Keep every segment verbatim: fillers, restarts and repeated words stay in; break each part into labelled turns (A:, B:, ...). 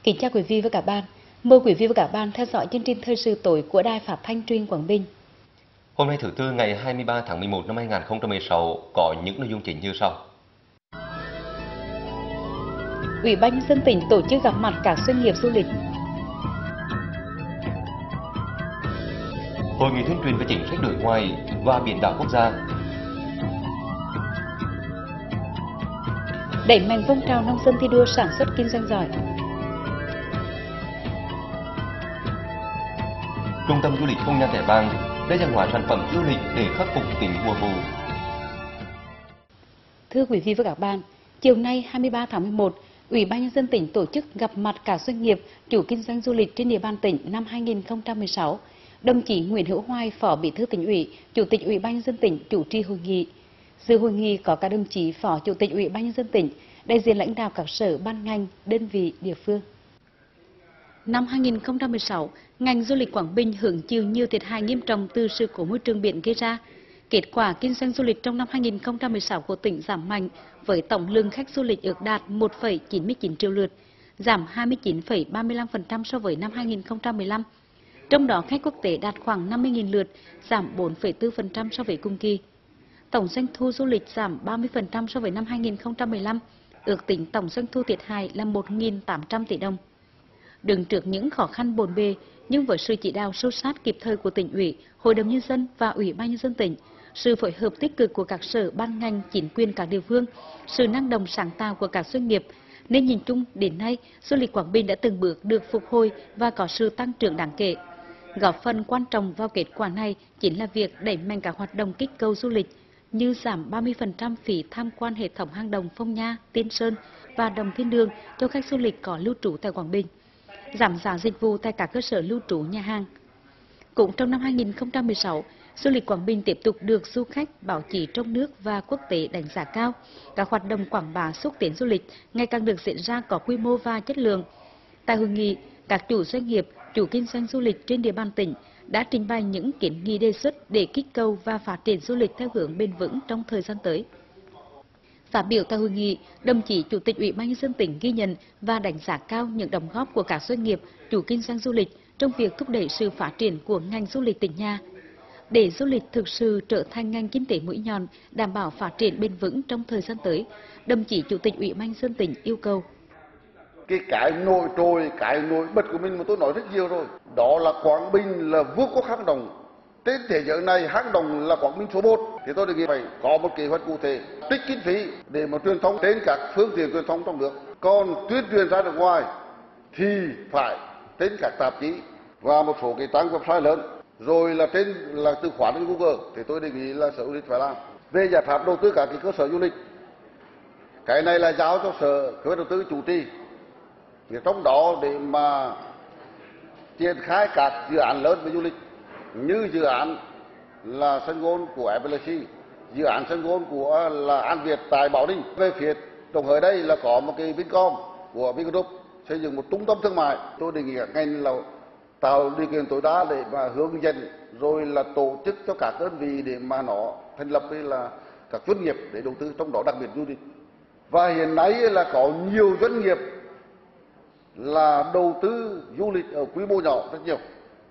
A: Kính chào quý vị và các bạn. Mời quý vị và các bạn theo dõi chương trình thời sự tối của Đài Phát thanh Truyền hình Quảng Bình.
B: Hôm nay thứ tư ngày hai mươi ba tháng mười một năm hai nghìn không trăm mười sáu có những nội dung chính như sau.
A: Ủy ban nhân dân tỉnh tổ chức gặp mặt các doanh nghiệp du lịch.
B: Hội nghị tuyên truyền về chính sách đối ngoại và biển đảo quốc gia.
A: Đẩy mạnh phong trào nông dân thi đua sản xuất kinh doanh giỏi.
B: Trung tâm du lịch Phong Nha Kẻ Bàng đa dạng hóa sản phẩm du lịch để khắc phục tình mùa vụ.
A: Thưa quý vị và các bạn, chiều nay hai mươi ba tháng mười một, Ủy ban nhân dân tỉnh tổ chức gặp mặt các doanh nghiệp chủ kinh doanh du lịch trên địa bàn tỉnh năm hai nghìn không trăm mười sáu. Đồng chí Nguyễn Hữu Hoài, Phó Bí thư Tỉnh ủy, Chủ tịch Ủy ban nhân dân tỉnh chủ trì hội nghị. Dự hội nghị có các đồng chí Phó Chủ tịch Ủy ban nhân dân tỉnh, đại diện lãnh đạo các sở ban ngành, đơn vị địa phương. Năm hai nghìn không trăm mười sáu, ngành du lịch Quảng Bình hứng chịu nhiều thiệt hại nghiêm trọng từ sự cố môi trường biển gây ra. Kết quả kinh doanh du lịch trong năm hai nghìn không trăm mười sáu của tỉnh giảm mạnh với tổng lượng khách du lịch ước đạt một phẩy chín mươi chín triệu lượt, giảm hai mươi chín phẩy ba mươi lăm phần trăm so với năm hai nghìn không trăm mười lăm. Trong đó khách quốc tế đạt khoảng năm mươi nghìn lượt, giảm bốn phẩy bốn phần trăm so với cùng kỳ. Tổng doanh thu du lịch giảm ba mươi phần trăm so với năm hai nghìn không trăm mười lăm, ước tính tổng doanh thu thiệt hại là một nghìn tám trăm tỷ đồng. Đứng trước những khó khăn bộn bề, nhưng với sự chỉ đạo sâu sát kịp thời của tỉnh ủy, hội đồng nhân dân và ủy ban nhân dân tỉnh, sự phối hợp tích cực của các sở ban ngành, chính quyền các địa phương, sự năng động sáng tạo của các doanh nghiệp, nên nhìn chung đến nay du lịch Quảng Bình đã từng bước được phục hồi và có sự tăng trưởng đáng kể. Góp phần quan trọng vào kết quả này chính là việc đẩy mạnh các hoạt động kích cầu du lịch như giảm ba mươi phần trăm phí tham quan hệ thống hang động Phong Nha, Tiên Sơn và Đồng Thiên Đường cho khách du lịch có lưu trú tại Quảng Bình, giảm giá dịch vụ tại các cơ sở lưu trú nhà hàng. Cũng trong năm hai nghìn không trăm mười sáu, du lịch Quảng Bình tiếp tục được du khách, báo chí trong nước và quốc tế đánh giá cao. Các hoạt động quảng bá xúc tiến du lịch ngày càng được diễn ra có quy mô và chất lượng. Tại hội nghị, các chủ doanh nghiệp, chủ kinh doanh du lịch trên địa bàn tỉnh đã trình bày những kiến nghị đề xuất để kích cầu và phát triển du lịch theo hướng bền vững trong thời gian tới. Phát biểu tại hội nghị, đồng chí Chủ tịch Ủy ban nhân dân tỉnh ghi nhận và đánh giá cao những đóng góp của các doanh nghiệp, chủ kinh doanh du lịch trong việc thúc đẩy sự phát triển của ngành du lịch tỉnh nhà. Để du lịch thực sự trở thành ngành kinh tế mũi nhọn, đảm bảo phát triển bền vững trong thời gian tới, đồng chí Chủ tịch Ủy ban nhân dân tỉnh yêu cầu.
C: Cái cái nổi trội, cái nổi bật của mình mà tôi nói rất nhiều rồi, đó là Quảng Bình là vương quốc hang động. Trên thế giới này hang động là Quảng Bình số một, thì tôi đề nghị phải có một kế hoạch cụ thể, trích kinh phí để mà truyền thông trên các phương tiện truyền thông trong nước. Còn tuyên truyền ra nước ngoài thì phải trên các tạp chí và một số cái trang website lớn, rồi là trên là từ khóa trên Google, thì tôi đề nghị là Sở Du lịch phải làm. Về giải pháp đầu tư các cái cơ sở du lịch, cái này là giao cho Sở Kế hoạch Đầu tư chủ trì. Thì trong đó để mà triển khai các dự án lớn về du lịch như dự án là sân golf của ép lờ xê, dự án sân golf của là An Việt tại Bảo Ninh. Về phía đồng thời đây là có một cái Vincom của Vingroup xây dựng một trung tâm thương mại. Tôi đề nghị các ngành là tạo điều kiện tối đa để mà hướng dẫn rồi là tổ chức cho các đơn vị để mà nó thành lập là các doanh nghiệp để đầu tư, trong đó đặc biệt du lịch. Và hiện nay là có nhiều doanh nghiệp là đầu tư du lịch ở quy mô nhỏ rất nhiều,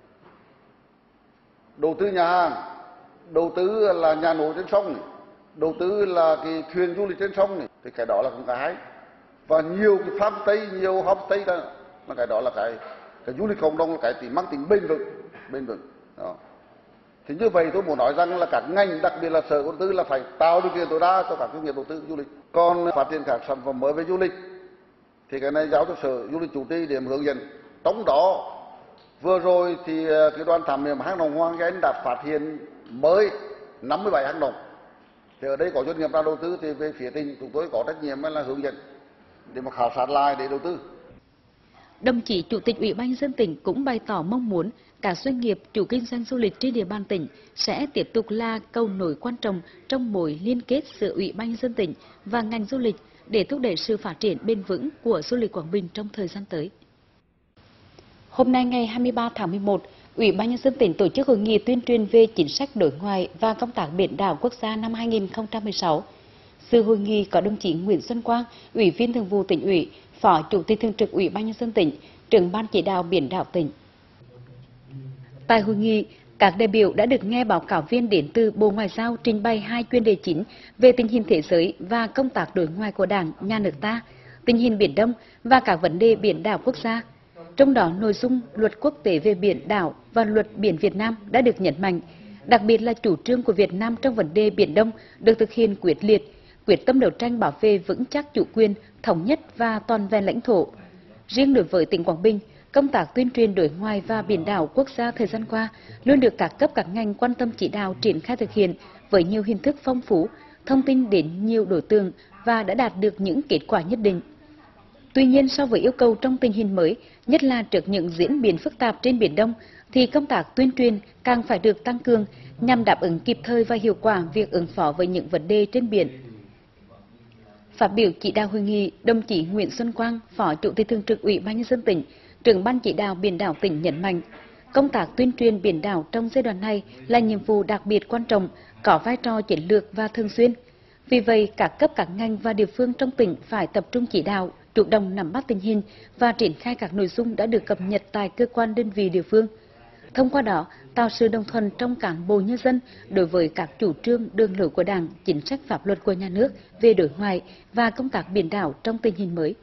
C: đầu tư nhà hàng, đầu tư là nhà nổi trên sông này, đầu tư là cái thuyền du lịch trên sông này, thì cái đó là cũng cái. Và nhiều cái farm tây, nhiều homestay đó, là cái đó là cái cái du lịch cộng đồng, là cái tính mang tính bền vững, bền vững. Đó. Thì như vậy tôi muốn nói rằng là các ngành, đặc biệt là Sở Đầu tư là phải tạo điều kiện tối đa cho các doanh nghiệp đầu tư du lịch. Còn phát triển các sản phẩm mới về du lịch thì cái này giao cho Sở Du lịch chủ trì để hướng dẫn. Trong đó vừa rồi thì cái đoàn thám hiểm hang động Hoàng Gia Anh đã phát hiện mới năm mươi bảy hang động. Thì ở đây có doanh nghiệp nào đầu tư thì về phía tỉnh chúng tôi có trách nhiệm là hướng dẫn để mà khảo sát lại để đầu tư.
A: Đồng chí Chủ tịch Ủy ban nhân dân tỉnh cũng bày tỏ mong muốn các doanh nghiệp chủ kinh doanh du lịch trên địa bàn tỉnh sẽ tiếp tục là cầu nối quan trọng trong mối liên kết giữa Ủy ban nhân dân tỉnh và ngành du lịch để thúc đẩy sự phát triển bền vững của du lịch Quảng Bình trong thời gian tới. Hôm nay ngày hai mươi ba tháng mười một, Ủy ban nhân dân tỉnh tổ chức hội nghị tuyên truyền về chính sách đối ngoại và công tác biển đảo quốc gia năm hai nghìn không trăm mười sáu. Dự hội nghị có đồng chí Nguyễn Xuân Quang, Ủy viên Thường vụ Tỉnh ủy, Phó Chủ tịch Thường trực Ủy ban Nhân dân tỉnh, trưởng ban chỉ đạo biển đảo tỉnh. Tại hội nghị, các đại biểu đã được nghe báo cáo viên đến từ Bộ Ngoại giao trình bày hai chuyên đề chính về tình hình thế giới và công tác đối ngoại của Đảng, Nhà nước ta, tình hình Biển Đông và các vấn đề biển đảo quốc gia. Trong đó, nội dung luật quốc tế về biển đảo và luật biển Việt Nam đã được nhấn mạnh, đặc biệt là chủ trương của Việt Nam trong vấn đề Biển Đông được thực hiện quyết liệt, quyết tâm đấu tranh bảo vệ vững chắc chủ quyền, thống nhất và toàn vẹn lãnh thổ. Riêng đối với tỉnh Quảng Bình, công tác tuyên truyền đối ngoại và biển đảo quốc gia thời gian qua luôn được các cấp các ngành quan tâm chỉ đạo triển khai thực hiện với nhiều hình thức phong phú, thông tin đến nhiều đối tượng và đã đạt được những kết quả nhất định. Tuy nhiên, so với yêu cầu trong tình hình mới, nhất là trước những diễn biến phức tạp trên Biển Đông, thì công tác tuyên truyền càng phải được tăng cường nhằm đáp ứng kịp thời và hiệu quả việc ứng phó với những vấn đề trên biển. Phát biểu chỉ đạo hội nghị, đồng chí Nguyễn Xuân Quang, Phó Chủ tịch Thường trực Ủy ban Nhân dân tỉnh, trưởng ban chỉ đạo biển đảo tỉnh nhấn mạnh, công tác tuyên truyền biển đảo trong giai đoạn này là nhiệm vụ đặc biệt quan trọng, có vai trò chiến lược và thường xuyên. Vì vậy, các cấp các ngành và địa phương trong tỉnh phải tập trung chỉ đạo, chủ động nắm bắt tình hình và triển khai các nội dung đã được cập nhật tại cơ quan đơn vị địa phương. Thông qua đó, tạo sự đồng thuận trong cán bộ nhân dân đối với các chủ trương đường lối của Đảng, chính sách pháp luật của nhà nước về đối ngoại và công tác biển đảo trong tình hình mới.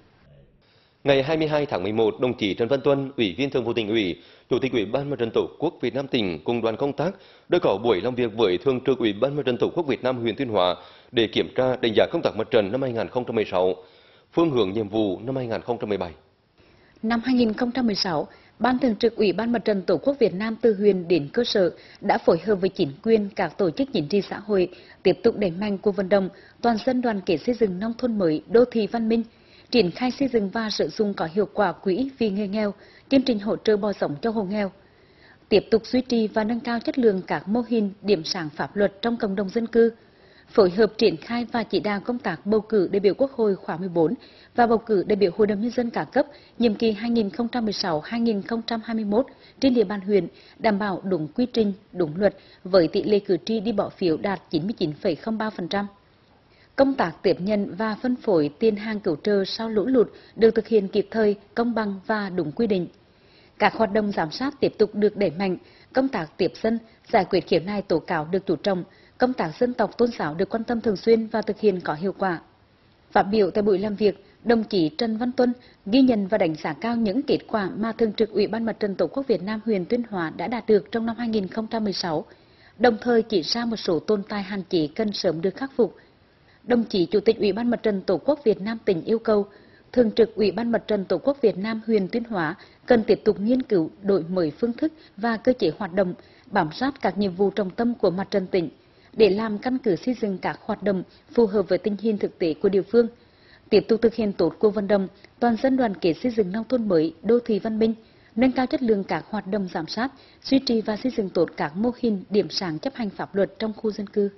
B: Ngày hai mươi hai tháng mười một, đồng chí Trần Văn Tuân, Ủy viên Thường vụ Tỉnh ủy, Chủ tịch Ủy ban Mặt trận Tổ quốc Việt Nam tỉnh cùng đoàn công tác đã có buổi làm việc với Thường trực Ủy ban Mặt trận Tổ quốc Việt Nam huyện Tuyên Hóa để kiểm tra đánh giá công tác mặt trận năm hai nghìn không trăm mười sáu, phương hướng nhiệm vụ năm hai nghìn không trăm mười bảy.
A: Năm hai nghìn không trăm mười sáu, Ban Thường trực Ủy ban Mặt trận Tổ quốc Việt Nam từ huyện đến cơ sở đã phối hợp với chính quyền, các tổ chức chính trị xã hội tiếp tục đẩy mạnh cuộc vận động toàn dân đoàn kết xây dựng nông thôn mới, đô thị văn minh, triển khai xây dựng và sử dụng có hiệu quả quỹ vì người nghèo, chương trình hỗ trợ bò sống cho hộ nghèo. Tiếp tục duy trì và nâng cao chất lượng các mô hình điểm sáng pháp luật trong cộng đồng dân cư, phối hợp triển khai và chỉ đạo công tác bầu cử đại biểu Quốc hội khóa mười bốn và bầu cử đại biểu Hội đồng Nhân dân các cấp nhiệm kỳ hai nghìn không trăm mười sáu đến hai nghìn không trăm hai mươi mốt trên địa bàn huyện đảm bảo đúng quy trình, đúng luật với tỷ lệ cử tri đi bỏ phiếu đạt chín mươi chín phẩy không ba phần trăm. Công tác tiếp nhận và phân phối tiền hàng cứu trợ sau lũ lụt được thực hiện kịp thời, công bằng và đúng quy định. Các hoạt động giám sát tiếp tục được đẩy mạnh, công tác tiếp dân, giải quyết khiếu nại tố cáo được chú trọng, công tác dân tộc tôn giáo được quan tâm thường xuyên và thực hiện có hiệu quả. Phát biểu tại buổi làm việc, đồng chí Trần Văn Tuân ghi nhận và đánh giá cao những kết quả mà Thường trực Ủy ban Mặt trận Tổ quốc Việt Nam huyện Tuyên Hóa đã đạt được trong năm hai nghìn không trăm mười sáu, đồng thời chỉ ra một số tồn tại hạn chế cần sớm được khắc phục. Đồng chí Chủ tịch Ủy ban Mặt trận Tổ quốc Việt Nam tỉnh yêu cầu Thường trực Ủy ban Mặt trận Tổ quốc Việt Nam huyện Tuyên Hóa cần tiếp tục nghiên cứu đổi mới phương thức và cơ chế hoạt động, bám sát các nhiệm vụ trọng tâm của mặt trận tỉnh để làm căn cứ xây dựng các hoạt động phù hợp với tình hình thực tế của địa phương, tiếp tục thực hiện tốt cuộc vận động toàn dân đoàn kết xây dựng nông thôn mới, đô thị văn minh, nâng cao chất lượng các hoạt động giám sát, duy trì và xây dựng tốt các mô hình điểm sáng chấp hành pháp luật trong khu dân cư.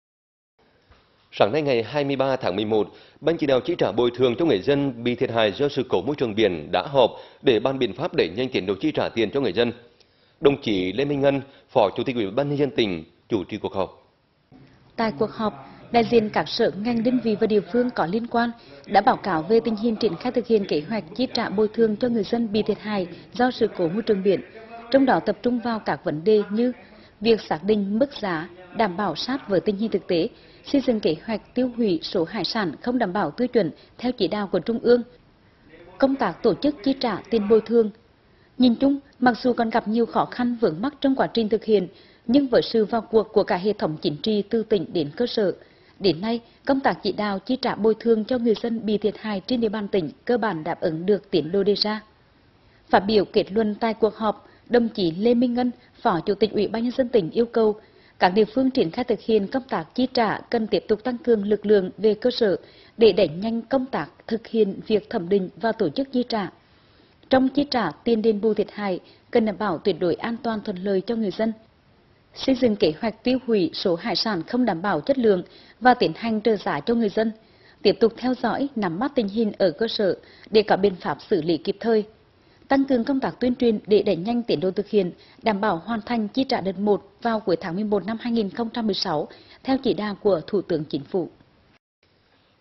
B: Sáng nay ngày hai mươi ba tháng mười một, Ban chỉ đạo chi trả bồi thường cho người dân bị thiệt hại do sự cố môi trường biển đã họp để bàn biện pháp đẩy nhanh tiến độ chi trả tiền cho người dân. Đồng chí Lê Minh Ngân, Phó Chủ tịch Ủy ban Nhân dân tỉnh chủ trì cuộc họp.
A: Tại cuộc họp, đại diện các sở ngành đơn vị và địa phương có liên quan đã báo cáo về tình hình triển khai thực hiện kế hoạch chi trả bồi thường cho người dân bị thiệt hại do sự cố môi trường biển, trong đó tập trung vào các vấn đề như việc xác định mức giá đảm bảo sát với tình hình thực tế, xây dựng kế hoạch tiêu hủy số hải sản không đảm bảo tiêu chuẩn theo chỉ đạo của Trung ương, công tác tổ chức chi trả tiền bồi thường. Nhìn chung, mặc dù còn gặp nhiều khó khăn vướng mắc trong quá trình thực hiện, nhưng với sự vào cuộc của cả hệ thống chính trị từ tỉnh đến cơ sở, đến nay công tác chỉ đạo chi trả bồi thường cho người dân bị thiệt hại trên địa bàn tỉnh cơ bản đáp ứng được tiến độ đề ra. Phát biểu kết luận tại cuộc họp, đồng chí Lê Minh Ngân, Phó Chủ tịch Ủy ban Nhân dân tỉnh yêu cầu các địa phương triển khai thực hiện công tác chi trả cần tiếp tục tăng cường lực lượng về cơ sở để đẩy nhanh công tác thực hiện việc thẩm định và tổ chức chi trả. Trong chi trả tiền đền bù thiệt hại cần đảm bảo tuyệt đối an toàn thuận lợi cho người dân, xây dựng kế hoạch tiêu hủy số hải sản không đảm bảo chất lượng và tiến hành trợ giá cho người dân, tiếp tục theo dõi nắm bắt tình hình ở cơ sở để có biện pháp xử lý kịp thời, tăng cường công tác tuyên truyền để đẩy nhanh tiến độ thực hiện, đảm bảo hoàn thành chi trả đợt một vào cuối tháng mười một năm hai nghìn không trăm mười sáu theo chỉ đạo của Thủ tướng Chính phủ.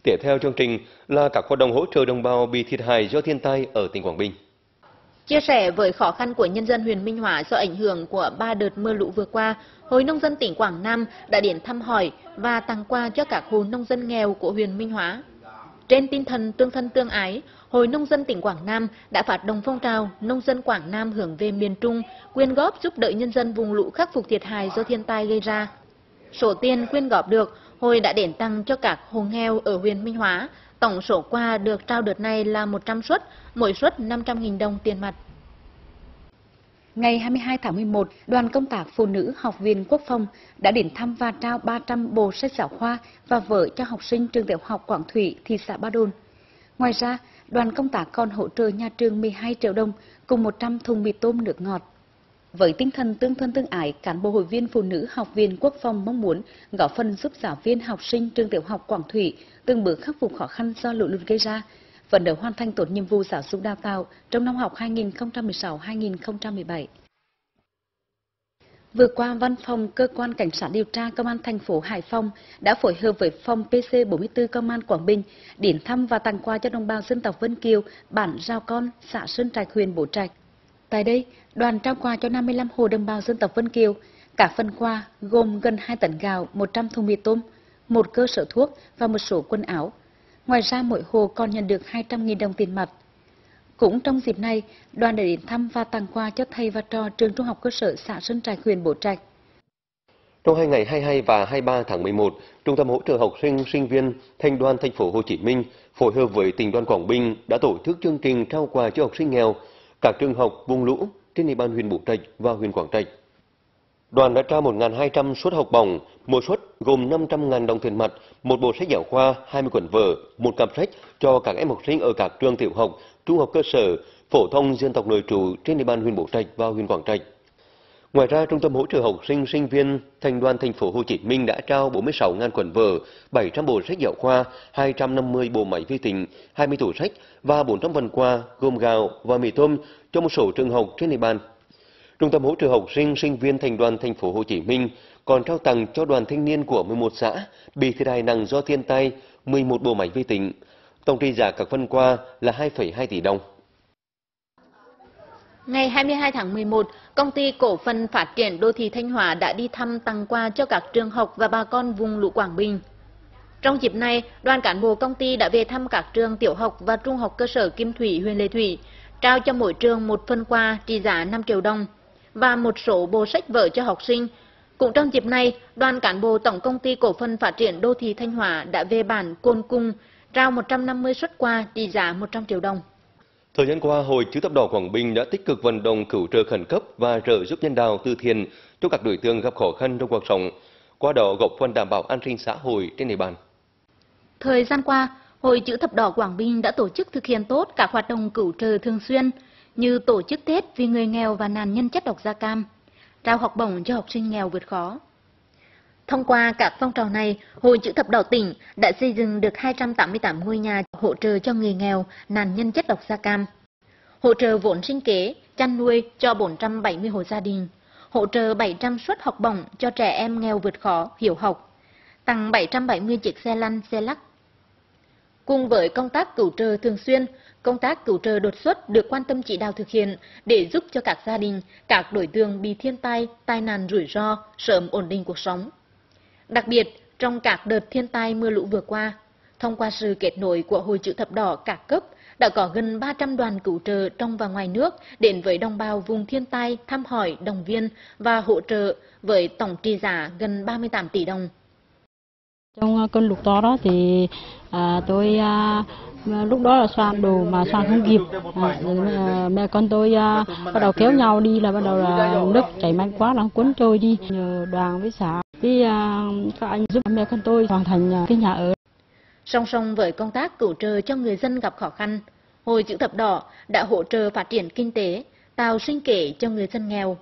B: Tiếp theo chương trình là các hoạt động hỗ trợ đồng bào bị thiệt hại do thiên tai ở tỉnh Quảng Bình.
D: Chia sẻ với khó khăn của nhân dân huyện Minh Hóa do ảnh hưởng của ba đợt mưa lũ vừa qua, Hội Nông dân tỉnh Quảng Nam đã đến thăm hỏi và tặng quà cho các hộ nông dân nghèo của huyện Minh Hóa. Trên tinh thần tương thân tương ái, Hội Nông dân tỉnh Quảng Nam đã phát động phong trào nông dân Quảng Nam hướng về miền Trung, quyên góp giúp đỡ nhân dân vùng lũ khắc phục thiệt hại do thiên tai gây ra. Số tiền quyên góp được, Hội đã đến tặng cho các hộ nghèo ở huyện Minh Hóa. Tổng số quà được trao đợt này là một trăm suất, mỗi suất năm trăm nghìn đồng tiền mặt.
A: Ngày hai mươi hai tháng mười một, đoàn công tác phụ nữ Học viện Quốc phòng đã đến thăm và trao ba trăm bộ sách giáo khoa và vở cho học sinh trường tiểu học Quảng Thủy, thị xã Ba Đồn. Ngoài ra, đoàn công tác còn hỗ trợ nhà trường mười hai triệu đồng cùng một trăm thùng mì tôm nước ngọt. Với tinh thần tương thân tương ái, cán bộ hội viên phụ nữ Học viện Quốc phòng mong muốn góp phần giúp giáo viên học sinh trường tiểu học Quảng Thủy từng bước khắc phục khó khăn do lũ lụt gây ra, phấn đấu hoàn thành tốt nhiệm vụ giáo dục đào tạo trong năm học hai nghìn không trăm mười sáu hai nghìn không trăm mười bảy. Vừa qua, Văn phòng Cơ quan Cảnh sát điều tra Công an thành phố Hải Phòng đã phối hợp với phòng P C bốn mươi tư Công an Quảng Bình đến thăm và tặng quà cho đồng bào dân tộc Vân Kiều, bản Rào Con, xã Sơn Trạch, huyện Bố Trạch. Tại đây, đoàn trao quà cho năm mươi lăm hộ đồng bào dân tộc Vân Kiều. Các phần quà gồm gần hai tấn gạo, một trăm thùng mì tôm, một cơ sở thuốc và một số quần áo. Ngoài ra, mỗi hộ còn nhận được hai trăm nghìn đồng tiền mặt. Cũng trong dịp này, đoàn đã đến thăm và tặng quà cho thầy và trò trường trung học cơ sở xã Sơn Trạch, huyện Bố Trạch.
B: Trong hai ngày hai mươi hai và hai mươi ba tháng mười một, Trung tâm hỗ trợ học sinh sinh viên Thành đoàn Thành phố Hồ Chí Minh phối hợp với tỉnh đoàn Quảng Bình đã tổ chức chương trình trao quà cho học sinh nghèo các trường học vùng lũ trên địa bàn huyện Bố Trạch và huyện Quảng Trạch. Đoàn đã trao một nghìn hai trăm suất học bổng, mỗi suất gồm năm trăm nghìn đồng tiền mặt, một bộ sách giáo khoa, hai mươi quyển vở, một cặp sách cho các em học sinh ở các trường tiểu học, trung học cơ sở, phổ thông dân tộc nội trú trên địa bàn huyện Bố Trạch và huyện Quảng Trạch. Ngoài ra, Trung tâm hỗ trợ học sinh sinh viên Thành đoàn Thành phố Hồ Chí Minh đã trao bốn mươi sáu nghìn quyển vở, bảy trăm bộ sách giáo khoa, hai trăm năm mươi bộ máy vi tính, hai mươi tủ sách và bốn trăm phần quà gồm gạo và mì tôm cho một số trường học trên địa bàn. Trung tâm hỗ trợ học sinh sinh viên Thành đoàn Thành phố Hồ Chí Minh còn trao tặng cho đoàn thanh niên của mười một xã bị thiệt hại nặng do thiên tai mười một bộ máy vi tính. Tổng trị giá các phần quà là hai phẩy hai tỷ đồng.
D: Ngày hai mươi hai tháng mười một, Công ty Cổ phần Phát triển Đô thị Thanh Hóa đã đi thăm tặng quà cho các trường học và bà con vùng lũ Quảng Bình. Trong dịp này, đoàn cán bộ công ty đã về thăm các trường tiểu học và trung học cơ sở Kim Thủy, huyện Lệ Thủy, trao cho mỗi trường một phần quà trị giá năm triệu đồng và một số bộ sách vở cho học sinh. Cũng trong dịp này, đoàn cán bộ Tổng Công ty Cổ phần Phát triển Đô thị Thanh Hóa đã về bản Cồn Cung trao một trăm năm mươi suất quà trị giá một trăm triệu đồng.
B: Thời gian qua, Hội Chữ thập đỏ Quảng Bình đã tích cực vận động cứu trợ khẩn cấp và trợ giúp nhân đạo từ thiện cho các đối tượng gặp khó khăn trong cuộc sống, qua đó góp phần đảm bảo an sinh xã hội trên địa bàn.
D: Thời gian qua, Hội Chữ thập đỏ Quảng Bình đã tổ chức thực hiện tốt các hoạt động cứu trợ thường xuyên như tổ chức Tết vì người nghèo và nạn nhân chất độc da cam, trao học bổng cho học sinh nghèo vượt khó. Thông qua các phong trào này, Hội Chữ thập đỏ tỉnh đã xây dựng được hai trăm tám mươi tám ngôi nhà hỗ trợ cho người nghèo, nạn nhân chất độc da cam, hỗ trợ vốn sinh kế, chăn nuôi cho bốn trăm bảy mươi hộ gia đình, hỗ trợ bảy trăm suất học bổng cho trẻ em nghèo vượt khó, hiếu học, tặng bảy trăm bảy mươi chiếc xe lăn, xe lắc. Cùng với công tác cứu trợ thường xuyên, công tác cứu trợ đột xuất được quan tâm chỉ đạo thực hiện để giúp cho các gia đình, các đối tượng bị thiên tai, tai nạn rủi ro sớm ổn định cuộc sống. Đặc biệt, trong các đợt thiên tai mưa lũ vừa qua, thông qua sự kết nối của Hội Chữ thập đỏ các cấp, đã có gần ba trăm đoàn cứu trợ trong và ngoài nước đến với đồng bào vùng thiên tai thăm hỏi, động viên và hỗ trợ với tổng trị giá gần ba mươi tám tỷ đồng.
E: Trong cơn lụt to đó thì à, tôi à, lúc đó là soạn đồ mà soạn không kịp, à, mẹ con tôi à, bắt đầu kéo nhau đi là bắt đầu là nước chảy mạnh quá là cuốn trôi đi. Nhờ đoàn với xã với à, các anh giúp mẹ con tôi hoàn thành cái nhà ở.
D: Song song với công tác cứu trợ cho người dân gặp khó khăn, Hội Chữ thập đỏ đã hỗ trợ phát triển kinh tế, tạo sinh kế cho người dân nghèo.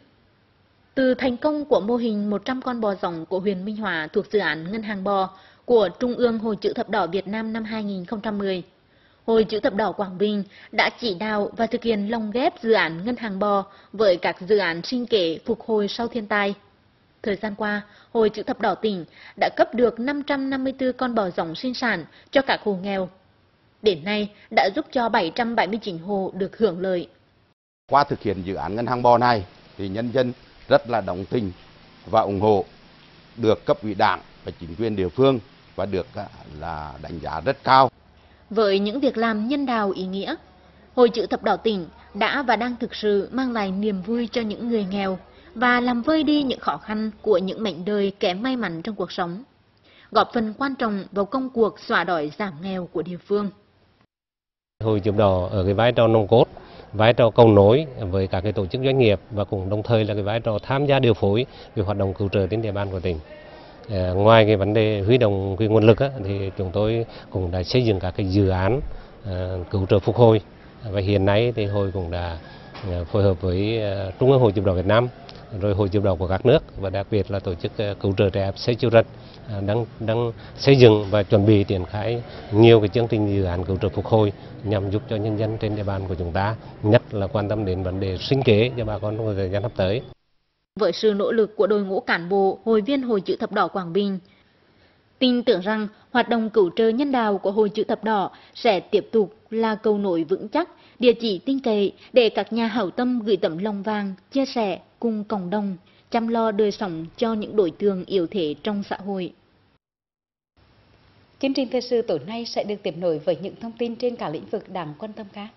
D: Từ thành công của mô hình một trăm con bò rồng của huyện Minh Hóa thuộc dự án Ngân hàng bò của Trung ương Hội Chữ thập đỏ Việt Nam năm hai nghìn không trăm mười, Hội Chữ thập đỏ Quảng Bình đã chỉ đạo và thực hiện lồng ghép dự án Ngân hàng bò với các dự án sinh kế phục hồi sau thiên tai. Thời gian qua, Hội Chữ thập đỏ tỉnh đã cấp được năm trăm năm mươi tư con bò giống sinh sản cho các hộ nghèo. Đến nay, đã giúp cho bảy trăm bảy mươi chín hộ được hưởng lợi.
F: Qua thực hiện dự án ngân hàng bò này, thì nhân dân rất là đồng tình và ủng hộ, được cấp ủy Đảng và chính quyền địa phương và được là đánh giá rất cao.
D: Với những việc làm nhân đạo ý nghĩa, Hội Chữ thập đỏ tỉnh đã và đang thực sự mang lại niềm vui cho những người nghèo và làm vơi đi những khó khăn của những mảnh đời kém may mắn trong cuộc sống, góp phần quan trọng vào công cuộc xóa đói giảm nghèo của địa phương.
G: Hội Chữ thập đỏ ở cái vai trò nòng cốt, vai trò cầu nối với các cái tổ chức doanh nghiệp và cũng đồng thời là cái vai trò tham gia điều phối về hoạt động cứu trợ trên địa bàn của tỉnh. À, ngoài cái vấn đề huy động cái nguồn lực á, thì chúng tôi cũng đã xây dựng các cái dự án à, cứu trợ phục hồi, và hiện nay thì hội cũng đã à, phối hợp với à, Trung ương Hội Chữ thập đỏ Việt Nam, rồi Hội Chữ thập đỏ của các nước và đặc biệt là tổ chức à, cứu trợ trẻ em Save Children à, đang đang xây dựng và chuẩn bị triển khai nhiều cái chương trình dự án cứu trợ phục hồi nhằm giúp cho nhân dân trên địa bàn của chúng ta, nhất là quan tâm đến vấn đề sinh kế cho bà con trong thời gian sắp tới.
D: Với sự nỗ lực của đội ngũ cán bộ, hội viên Hội Chữ thập đỏ Quảng Bình, tin tưởng rằng hoạt động cứu trợ nhân đạo của Hội Chữ thập đỏ sẽ tiếp tục là cầu nối vững chắc, địa chỉ tin cậy để các nhà hảo tâm gửi tấm lòng vàng, chia sẻ cùng cộng đồng, chăm lo đời sống cho những đối tượng yếu thế trong xã hội.
A: Chương trình thời sự tối nay sẽ được tiếp nối với những thông tin trên cả lĩnh vực đáng quan tâm khác.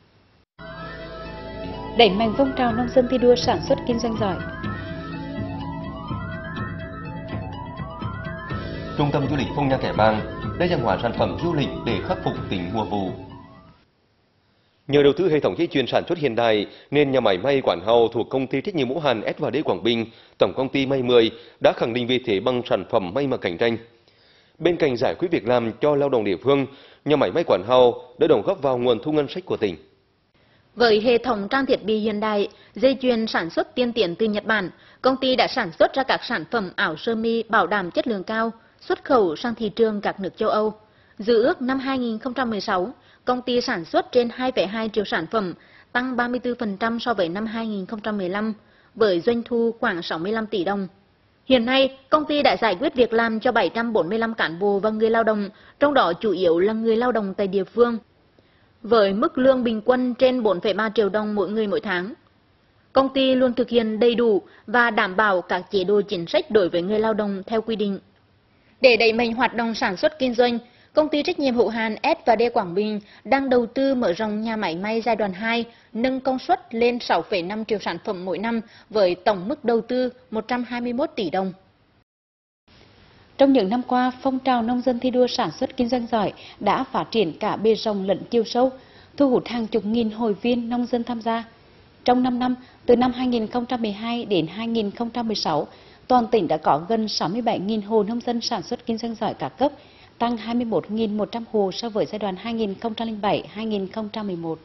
A: Đẩy mạnh phong trào nông dân thi đua sản xuất kinh doanh giỏi.
B: Trung tâm du lịch Phong Nha Kẻ Bàng đa dạng hóa sản phẩm du lịch để khắc phục tình mùa vụ. Nhờ đầu tư hệ thống dây chuyền sản xuất hiện đại nên nhà máy may Quán Hào thuộc công ty trách nhiệm hữu hạn ét và đê Quảng Bình, tổng công ty May mười đã khẳng định vị thế bằng sản phẩm may mặc cạnh tranh. Bên cạnh giải quyết việc làm cho lao động địa phương, nhà máy may Quán Hào đã đóng góp vào nguồn thu ngân sách của tỉnh.
D: Với hệ thống trang thiết bị hiện đại, dây chuyền sản xuất tiên tiến từ Nhật Bản, công ty đã sản xuất ra các sản phẩm áo sơ mi bảo đảm chất lượng cao, xuất khẩu sang thị trường các nước châu Âu. Dự ước năm hai nghìn không trăm mười sáu, công ty sản xuất trên hai phẩy hai triệu sản phẩm, tăng ba mươi tư phần trăm so với năm hai nghìn không trăm mười lăm, với doanh thu khoảng sáu mươi lăm tỷ đồng. Hiện nay, công ty đã giải quyết việc làm cho bảy trăm bốn mươi lăm cán bộ và người lao động, trong đó chủ yếu là người lao động tại địa phương, với mức lương bình quân trên bốn phẩy ba triệu đồng mỗi người mỗi tháng. Công ty luôn thực hiện đầy đủ và đảm bảo các chế độ chính sách đối với người lao động theo quy định. Để đẩy mạnh hoạt động sản xuất kinh doanh, công ty trách nhiệm hữu hạn ét và đê Quảng Bình đang đầu tư mở rộng nhà máy may giai đoạn hai, nâng công suất lên sáu phẩy năm triệu sản phẩm mỗi năm với tổng mức đầu tư một trăm hai mươi mốt tỷ đồng.
A: Trong những năm qua, phong trào nông dân thi đua sản xuất kinh doanh giỏi đã phát triển cả bề rộng lẫn chiều sâu, thu hút hàng chục nghìn hội viên nông dân tham gia. Trong năm năm, từ năm hai nghìn không trăm mười hai đến hai nghìn không trăm mười sáu, toàn tỉnh đã có gần sáu mươi bảy nghìn hộ nông dân sản xuất kinh doanh giỏi các cấp, tăng hai mươi mốt nghìn một trăm hộ so với giai đoạn hai nghìn không trăm lẻ bảy đến hai nghìn không trăm mười một.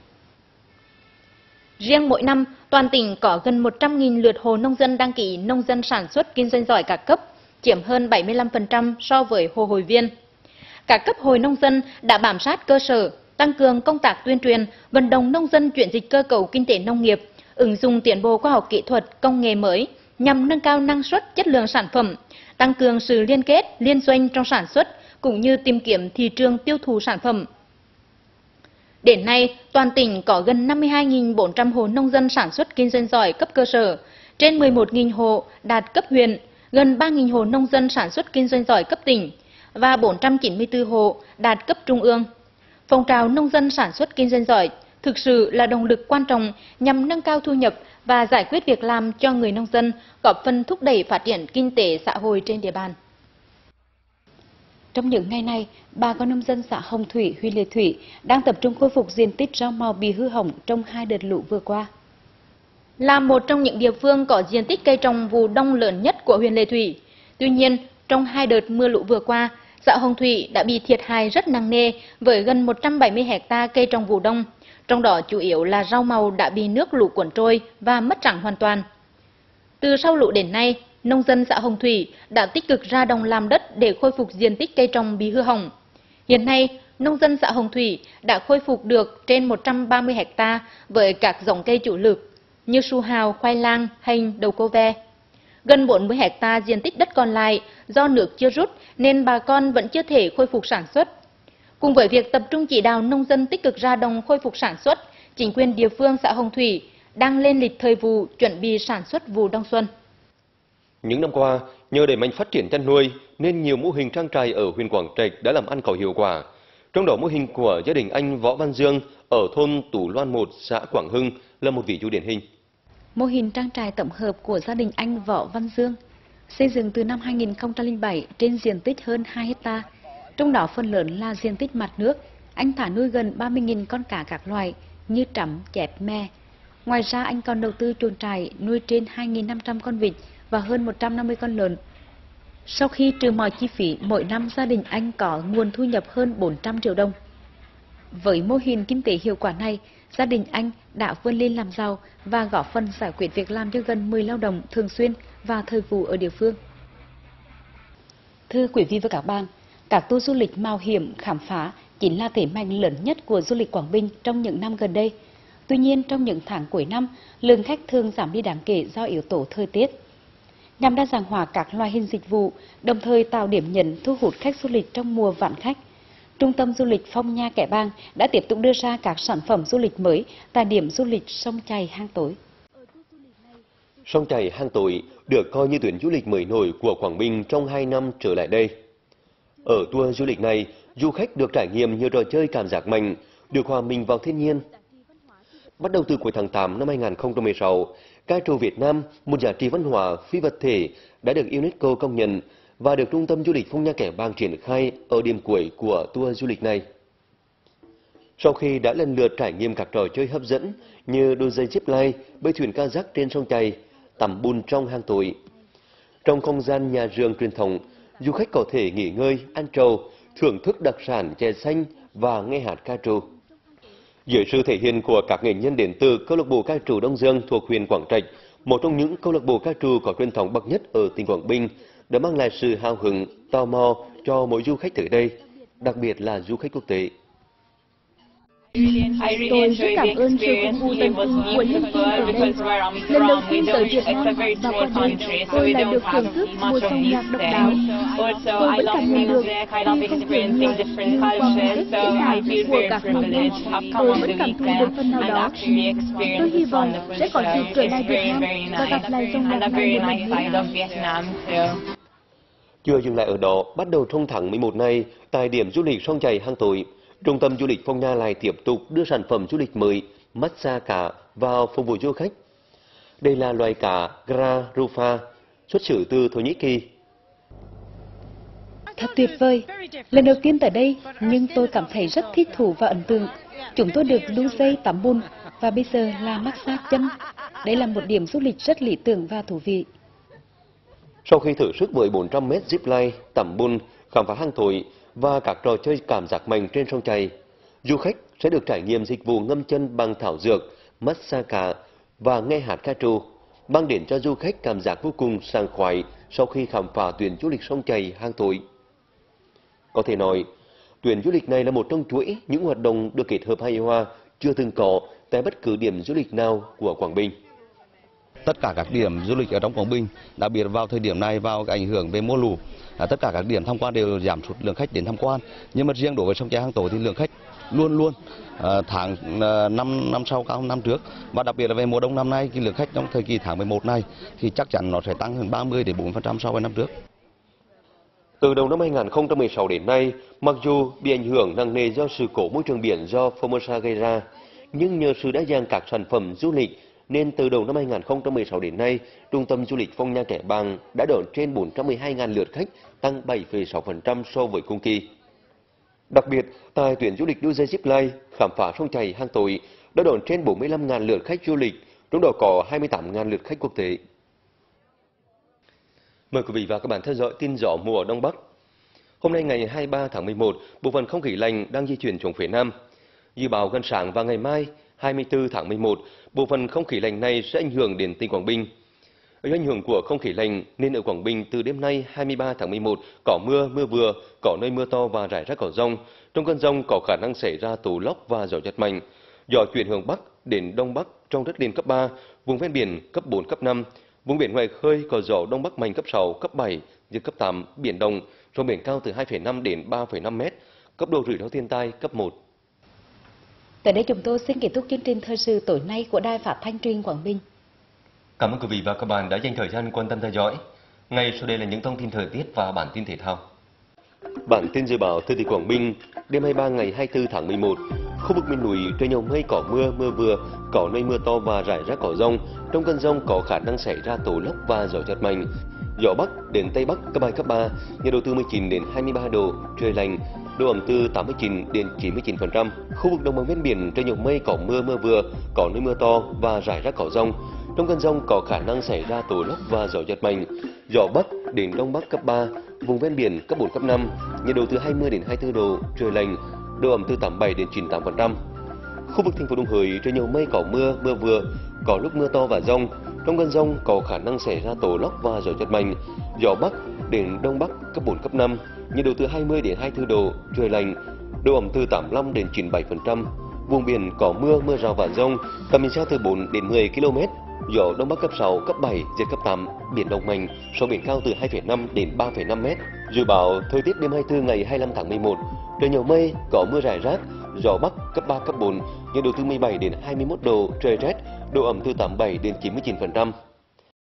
D: Riêng mỗi năm, toàn tỉnh có gần một trăm nghìn lượt hộ nông dân đăng ký nông dân sản xuất kinh doanh giỏi các cấp, chiếm hơn bảy mươi lăm phần trăm so với hộ hội viên. Các cấp hội nông dân đã bám sát cơ sở, tăng cường công tác tuyên truyền, vận động nông dân chuyển dịch cơ cấu kinh tế nông nghiệp, ứng dụng tiến bộ khoa học kỹ thuật, công nghệ mới nhằm nâng cao năng suất, chất lượng sản phẩm, tăng cường sự liên kết, liên doanh trong sản xuất cũng như tìm kiếm thị trường tiêu thụ sản phẩm. Đến nay, toàn tỉnh có gần năm mươi hai nghìn bốn trăm hộ nông dân sản xuất kinh doanh giỏi cấp cơ sở, trên mười một nghìn hộ đạt cấp huyện, gần ba nghìn hộ nông dân sản xuất kinh doanh giỏi cấp tỉnh và bốn trăm chín mươi tư hộ đạt cấp trung ương. Phong trào nông dân sản xuất kinh doanh giỏi thực sự là động lực quan trọng nhằm nâng cao thu nhập và giải quyết việc làm cho người nông dân, góp phần thúc đẩy phát triển kinh tế xã hội trên địa bàn.
A: Trong những ngày này, bà con nông dân xã Hồng Thủy, huyện Lệ Thủy đang tập trung khôi phục diện tích rau màu bị hư hỏng trong hai đợt lũ vừa qua.
D: Là một trong những địa phương có diện tích cây trồng vụ đông lớn nhất của huyện Lệ Thủy, tuy nhiên, trong hai đợt mưa lũ vừa qua, xã Hồng Thủy đã bị thiệt hại rất nặng nề với gần một trăm bảy mươi héc ta cây trồng vụ đông, trong đó chủ yếu là rau màu đã bị nước lũ cuốn trôi và mất trắng hoàn toàn. Từ sau lũ đến nay, nông dân xã Hồng Thủy đã tích cực ra đồng làm đất để khôi phục diện tích cây trồng bị hư hỏng. Hiện nay, nông dân xã Hồng Thủy đã khôi phục được trên một trăm ba mươi héc ta với các giống cây chủ lực như su hào, khoai lang, hành, đậu cô ve. Gần bốn mươi héc ta diện tích đất còn lại do nước chưa rút nên bà con vẫn chưa thể khôi phục sản xuất. Cùng với việc tập trung chỉ đạo nông dân tích cực ra đồng khôi phục sản xuất, chính quyền địa phương xã Hồng Thủy đang lên lịch thời vụ chuẩn bị sản xuất vụ đông xuân.
B: Những năm qua, nhờ đẩy mạnh phát triển chăn nuôi nên nhiều mô hình trang trại ở huyện Quảng Trạch đã làm ăn có hiệu quả. Trong đó mô hình của gia đình anh Võ Văn Dương ở thôn Tủ Loan một, xã Quảng Hưng là một ví dụ điển hình.
A: Mô hình trang trại tổng hợp của gia đình anh Võ Văn Dương xây dựng từ năm hai nghìn không trăm lẻ bảy trên diện tích hơn hai héc ta. Trong đó phần lớn là diện tích mặt nước. Anh thả nuôi gần ba mươi nghìn con cá các loại như trắm, chép, me. Ngoài ra anh còn đầu tư chuồng trại nuôi trên hai nghìn năm trăm con vịt và hơn một trăm năm mươi con lợn. Sau khi trừ mọi chi phí, mỗi năm gia đình anh có nguồn thu nhập hơn bốn trăm triệu đồng. Với mô hình kinh tế hiệu quả này, gia đình anh đã vươn lên làm giàu và góp phần giải quyết việc làm cho gần mười lao động thường xuyên và thời vụ ở địa phương. Thưa quý vị và các bạn, các tour du lịch mạo hiểm khám phá chính là thế mạnh lớn nhất của du lịch Quảng Bình trong những năm gần đây. Tuy nhiên, trong những tháng cuối năm, lượng khách thường giảm đi đáng kể do yếu tố thời tiết. Nhằm đa dạng hóa các loại hình dịch vụ, đồng thời tạo điểm nhấn thu hút khách du lịch trong mùa vạn khách, Trung tâm du lịch Phong Nha Kẻ Bàng đã tiếp tục đưa ra các sản phẩm du lịch mới tại điểm du lịch Sông Chày Hang Tối.
B: Sông Chày Hang Tối được coi như tuyến du lịch mới nổi của Quảng Bình trong hai năm trở lại đây. Ở tour du lịch này, du khách được trải nghiệm nhiều trò chơi cảm giác mạnh, được hòa mình vào thiên nhiên. Bắt đầu từ cuối tháng tám năm hai nghìn không trăm mười sáu, ca trù Việt Nam, một giá trị văn hóa phi vật thể, đã được UNESCO công nhận và được Trung tâm du lịch Phong Nha Kẻ Bàng triển khai ở điểm cuối của tour du lịch này. Sau khi đã lần lượt trải nghiệm các trò chơi hấp dẫn như đu dây zip line, bơi thuyền kayak trên sông Chày, tắm bùn trong hang tối. Trong không gian nhà rường truyền thống, du khách có thể nghỉ ngơi, ăn trầu, thưởng thức đặc sản chè xanh và nghe hát ca trù. Dưới sự thể hiện của các nghệ nhân đến từ câu lạc bộ ca trù Đông Dương thuộc huyện Quảng Trạch, một trong những câu lạc bộ ca trù có truyền thống bậc nhất ở tỉnh Quảng Bình, đã mang lại sự hào hứng, tò mò cho mỗi du khách tới đây, đặc biệt là du khách quốc tế.
D: Tôi rất cảm ơn sự phục vụ tận tình của nhân viên ở đây. Lần đầu tiên tới Việt Nam và qua đây, tôi lại được thưởng thức một dòng nhạc độc đáo. Tôi vẫn cảm nhận được khi không thể nhiều nhưng qua một cách dễ dàng của các nghệ nhân, tôi vẫn cảm thụ được phần nào đó. Tôi hy vọng sẽ có dịp trở lại Việt Nam và gặp lại dòng nhạc này một lần nữa.
B: Chưa dừng lại ở đó, bắt đầu trong tháng mười một này, tại điểm du lịch Sông Chày Hang Tối, Trung tâm du lịch Phong Nha lại tiếp tục đưa sản phẩm du lịch mới, massage cá vào phục vụ du khách. Đây là loài cá Gra Rufa, xuất xứ từ Thổ Nhĩ Kỳ.
A: Thật tuyệt vời! Lần đầu tiên tới đây, nhưng tôi cảm thấy rất thích thú và ấn tượng. Chúng tôi được đu dây tắm bùn và bây giờ là massage chân. Đây là một điểm du lịch rất lý tưởng và thú vị.
B: Sau khi thử sức với bốn trăm mét zip line, tắm bùn, khám phá hang tối và các trò chơi cảm giác mạnh trên sông Chày, du khách sẽ được trải nghiệm dịch vụ ngâm chân bằng thảo dược, massage cá và nghe hát ca trù, mang đến cho du khách cảm giác vô cùng sảng khoái sau khi khám phá tuyến du lịch Sông Chày Hang Tối. Có thể nói, tuyến du lịch này là một trong chuỗi những hoạt động được kết hợp hài hòa chưa từng có tại bất cứ điểm du lịch nào của Quảng Bình.
F: Tất cả các điểm du lịch ở trong Quảng Bình, đặc biệt vào thời điểm này vào cái ảnh hưởng về mùa lũ, tất cả các điểm tham quan đều giảm sút lượng khách đến tham quan. Nhưng mà riêng đối với Sông Chày Hang Tối thì lượng khách luôn luôn tháng năm năm sau cao hơn năm trước, và đặc biệt là về mùa đông năm nay, cái lượng khách trong thời kỳ tháng mười một này thì chắc chắn nó sẽ tăng hơn ba mươi đến bốn mươi phần trăm so với năm trước.
B: Từ đầu năm hai nghìn không trăm mười sáu đến nay, mặc dù bị ảnh hưởng nặng nề do sự cố môi trường biển do Formosa gây ra, nhưng nhờ sự đa dạng các sản phẩm du lịch nên từ đầu năm hai nghìn không trăm mười sáu đến nay, Trung tâm du lịch Phong Nha Kẻ Bàng đã đón trên bốn trăm mười hai nghìn lượt khách, tăng bảy phẩy sáu phần trăm so với cùng kỳ. Đặc biệt, tại tuyến du lịch đu dây zip line, khám phá Sông Chày Hang Tối đã đón trên bốn mươi lăm nghìn lượt khách du lịch, trong đó có hai mươi tám nghìn lượt khách quốc tế. Mời quý vị và các bạn theo dõi tin gió mùa Đông Bắc. Hôm nay ngày hai mươi ba tháng mười một, bộ phận không khí lạnh đang di chuyển xuống phía Nam. Dự báo gần sáng và ngày mai hai mươi tư tháng mười một, bộ phận không khí lạnh này sẽ ảnh hưởng đến tỉnh Quảng Bình. Do ảnh hưởng của không khí lạnh nên ở Quảng Bình từ đêm nay hai mươi ba tháng mười một có mưa, mưa vừa, có nơi mưa to và rải rác có dông. Trong cơn dông có khả năng xảy ra tố lốc và gió giật mạnh. Gió chuyển hướng bắc đến đông bắc trong đất liền cấp ba, vùng ven biển cấp bốn, cấp năm, Vùng biển ngoài khơi có gió đông bắc mạnh cấp sáu, cấp bảy, giật cấp tám, biển động, sóng biển cao từ hai phẩy năm đến ba phẩy năm mét, cấp độ rủi ro thiên tai cấp một.
A: Tới đây chúng tôi xin kết thúc chương trình thời sự tối nay của Đài Phát thanh Truyền hình Quảng Bình.
B: Cảm ơn quý vị và các bạn đã dành thời gian quan tâm theo dõi. Ngay sau đây là những thông tin thời tiết và bản tin thể thao. Bản tin dự báo thời tiết Quảng Bình đêm hai mươi ba ngày hai mươi tư tháng mười một, khu vực miền núi trời nhiều mây, có mưa, mưa vừa, có nơi mưa to và rải rác có dông. Trong cơn dông có khả năng xảy ra tố lốc và gió giật mạnh. Gió bắc đến tây bắc cấp hai cấp ba, nhiệt độ từ mười chín đến hai mươi ba độ, trời lạnh, độ ẩm từ tám mươi chín đến chín mươi chín phần trăm. Khu vực đồng bằng ven biển trời nhiều mây, có mưa, mưa vừa, có nơi mưa to và rải rác có dông. Trong cơn dông có khả năng xảy ra tố lốc và gió giật mạnh. Gió bắc đến đông bắc cấp ba, vùng ven biển cấp bốn cấp năm, nhiệt độ từ hai mươi đến hai mươi tư độ, trời lạnh, độ ẩm từ tám mươi bảy đến chín mươi tám phần trăm. Khu vực thành phố Đồng Hới trời nhiều mây, có mưa, mưa vừa, có lúc mưa to và dông. Trong cơn dông có khả năng xảy ra tố lốc và gió giật mạnh. Gió bắc đến đông bắc cấp bốn cấp năm, nhiệt độ từ hai mươi đến hai mươi tư độ, trời lạnh, độ ẩm từ tám mươi lăm đến chín mươi bảy phần trăm. Vùng biển có mưa, mưa rào và dông, tầm nhìn xa từ bốn đến mười ki lô mét. Gió đông bắc cấp sáu, cấp bảy, giật cấp tám, biển động mạnh, sóng biển cao từ hai phẩy năm đến ba phẩy năm mét. Dự báo thời tiết đêm hai mươi tư ngày hai mươi lăm tháng mười một, trời nhiều mây, có mưa rải rác, gió bắc cấp ba cấp bốn, nhiệt độ từ mười bảy đến hai mươi mốt độ, trời rét, độ ẩm từ tám mươi bảy đến chín mươi chín phần trăm.